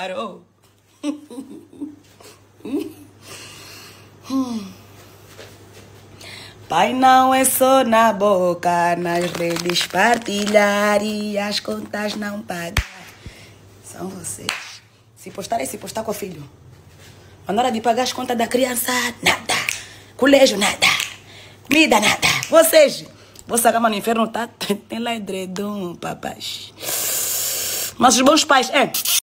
parou. Pai não é só na boca, nas redes partilhar e as contas não pagar. São vocês. Se postar é se postar com o filho. Mas na hora de pagar as contas da criança, nada. Colégio, nada. Comida, nada. Vocês, vossa cama no inferno tá, tem lá edredom, papás. Mas os bons pais,